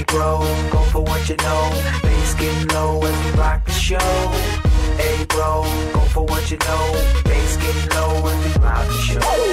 bro, go for what you know. Bass getting low as we rock the show. Hey bro, go for what you know. Bass getting low as we rock the show.